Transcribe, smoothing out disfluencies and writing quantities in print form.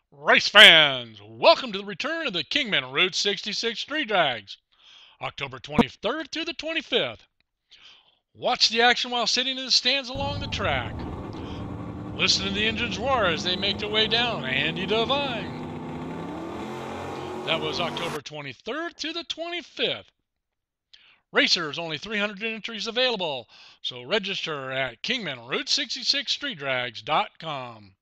Race fans, welcome to the return of the Kingman Route 66 Street Drags, October 23rd through the 25th. Watch the action while sitting in the stands along the track. Listen to the engines roar as they make their way down Andy Devine. That was October 23rd to the 25th. Racers, only 300 entries available, so register at kingmanroute66streetdrags.com.